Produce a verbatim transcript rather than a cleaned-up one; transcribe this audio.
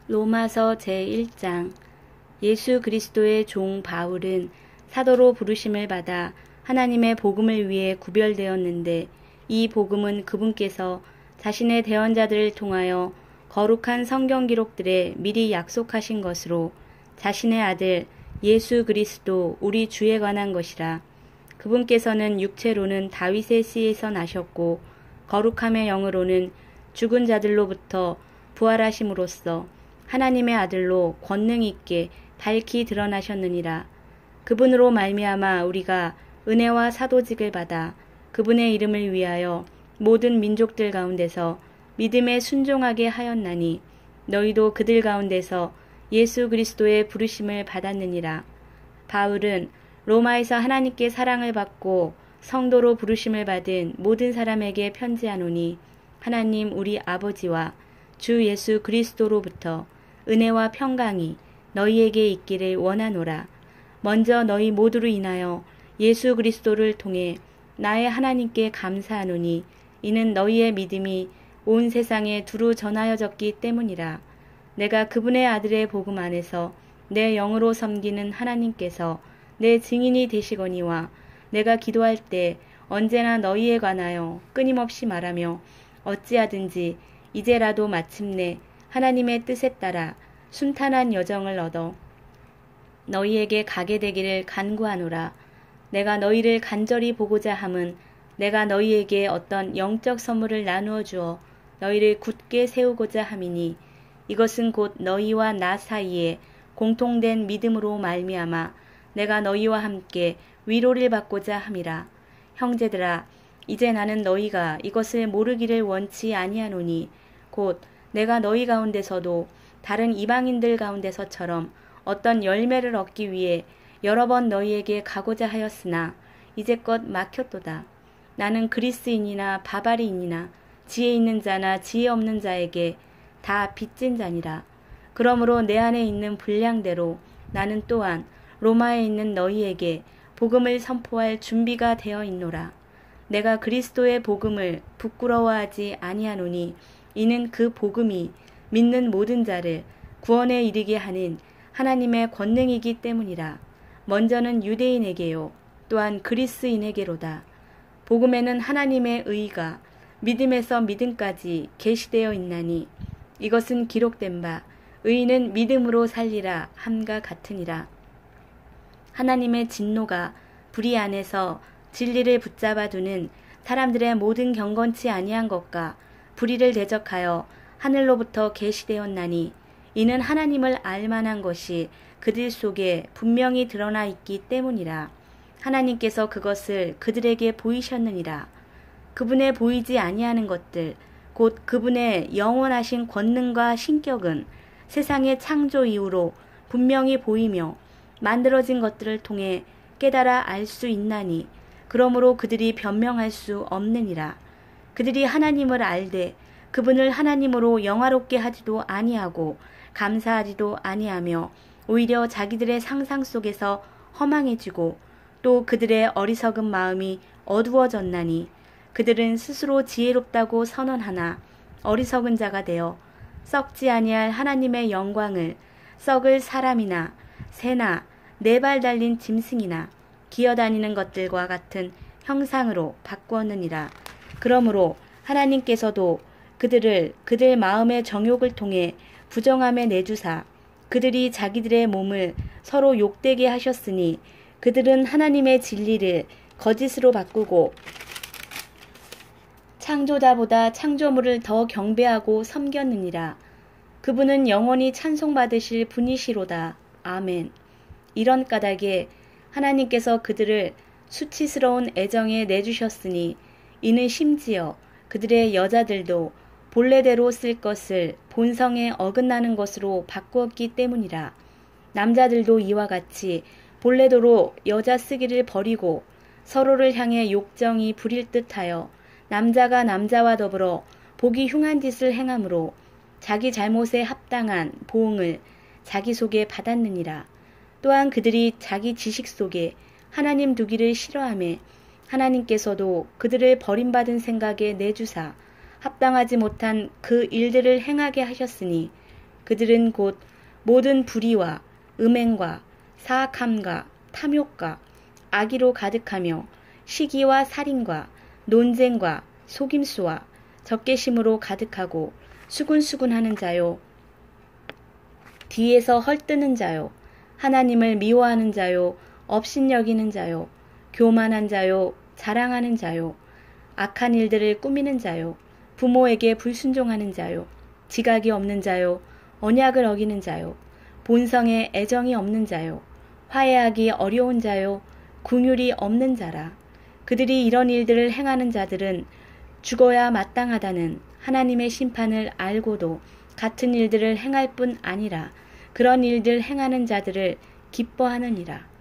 로마서 제일 장. 예수 그리스도의 종 바울은 사도로 부르심을 받아 하나님의 복음을 위해 구별되었는데, 이 복음은 그분께서 자신의 대언자들을 통하여 거룩한 성경 기록들에 미리 약속하신 것으로 자신의 아들 예수 그리스도 우리 주에 관한 것이라. 그분께서는 육체로는 다윗의 씨에서 나셨고 거룩함의 영으로는 죽은 자들로부터 부활하심으로써 하나님의 아들로 권능 있게 밝히 드러나셨느니라. 그분으로 말미암아 우리가 은혜와 사도직을 받아 그분의 이름을 위하여 모든 민족들 가운데서 믿음에 순종하게 하였나니, 너희도 그들 가운데서 예수 그리스도의 부르심을 받았느니라. 바울은 로마에서 하나님께 사랑을 받고 성도로 부르심을 받은 모든 사람에게 편지하노니, 하나님 우리 아버지와 주 예수 그리스도로부터 은혜와 평강이 너희에게 있기를 원하노라. 먼저 너희 모두로 인하여 예수 그리스도를 통해 나의 하나님께 감사하노니, 이는 너희의 믿음이 온 세상에 두루 전하여졌기 때문이라. 내가 그분의 아들의 복음 안에서 내 영으로 섬기는 하나님께서 내 증인이 되시거니와, 내가 기도할 때 언제나 너희에 관하여 끊임없이 말하며 어찌하든지 이제라도 마침내 하나님의 뜻에 따라 순탄한 여정을 얻어 너희에게 가게 되기를 간구하노라. 내가 너희를 간절히 보고자 함은 내가 너희에게 어떤 영적 선물을 나누어 주어 너희를 굳게 세우고자 함이니, 이것은 곧 너희와 나 사이에 공통된 믿음으로 말미암아 내가 너희와 함께 위로를 받고자 함이라. 형제들아, 이제 나는 너희가 이것을 모르기를 원치 아니하노니, 곧 내가 너희 가운데서도 다른 이방인들 가운데서처럼 어떤 열매를 얻기 위해 여러 번 너희에게 가고자 하였으나 이제껏 막혔도다. 나는 그리스인이나 바바리인이나 지혜 있는 자나 지혜 없는 자에게 다 빚진 자니라. 그러므로 내 안에 있는 분량대로 나는 또한 로마에 있는 너희에게 복음을 선포할 준비가 되어 있노라. 내가 그리스도의 복음을 부끄러워하지 아니하노니, 이는 그 복음이 믿는 모든 자를 구원에 이르게 하는 하나님의 권능이기 때문이라. 먼저는 유대인에게요, 또한 그리스인에게로다. 복음에는 하나님의 의가 믿음에서 믿음까지 계시되어 있나니, 이것은 기록된 바 의인은 믿음으로 살리라 함과 같으니라. 하나님의 진노가 불의 안에서 진리를 붙잡아 두는 사람들의 모든 경건치 아니한 것과 불의를 대적하여 하늘로부터 계시되었나니, 이는 하나님을 알만한 것이 그들 속에 분명히 드러나 있기 때문이라. 하나님께서 그것을 그들에게 보이셨느니라. 그분의 보이지 아니하는 것들, 곧 그분의 영원하신 권능과 신격은 세상의 창조 이후로 분명히 보이며 만들어진 것들을 통해 깨달아 알 수 있나니, 그러므로 그들이 변명할 수 없느니라. 그들이 하나님을 알되 그분을 하나님으로 영화롭게 하지도 아니하고 감사하지도 아니하며 오히려 자기들의 상상 속에서 허망해지고, 또 그들의 어리석은 마음이 어두워졌나니, 그들은 스스로 지혜롭다고 선언하나 어리석은 자가 되어 썩지 아니할 하나님의 영광을 썩을 사람이나 새나 네 발 달린 짐승이나 기어다니는 것들과 같은 형상으로 바꾸었느니라. 그러므로 하나님께서도 그들을 그들 마음의 정욕을 통해 부정함에 내주사 그들이 자기들의 몸을 서로 욕되게 하셨으니, 그들은 하나님의 진리를 거짓으로 바꾸고 창조자보다 창조물을 더 경배하고 섬겼느니라. 그분은 영원히 찬송받으실 분이시로다. 아멘. 이런 까닭에 하나님께서 그들을 수치스러운 애정에 내주셨으니, 이는 심지어 그들의 여자들도 본래대로 쓸 것을 본성에 어긋나는 것으로 바꾸었기 때문이라. 남자들도 이와 같이 본래대로 여자 쓰기를 버리고 서로를 향해 욕정이 부릴 듯하여 남자가 남자와 더불어 보기 흉한 짓을 행함으로 자기 잘못에 합당한 보응을 자기 속에 받았느니라. 또한 그들이 자기 지식 속에 하나님 두기를 싫어하며 하나님께서도 그들을 버림받은 생각에 내주사 합당하지 못한 그 일들을 행하게 하셨으니, 그들은 곧 모든 불의와 음행과 사악함과 탐욕과 악의로 가득하며 시기와 살인과 논쟁과 속임수와 적개심으로 가득하고 수군수군하는 자요, 뒤에서 헐뜯는 자요, 하나님을 미워하는 자요, 업신여기는 자요, 교만한 자요, 자랑하는 자요, 악한 일들을 꾸미는 자요, 부모에게 불순종하는 자요, 지각이 없는 자요, 언약을 어기는 자요, 본성에 애정이 없는 자요, 화해하기 어려운 자요, 긍휼이 없는 자라. 그들이 이런 일들을 행하는 자들은 죽어야 마땅하다는 하나님의 심판을 알고도 같은 일들을 행할 뿐 아니라 그런 일들 행하는 자들을 기뻐하느니라.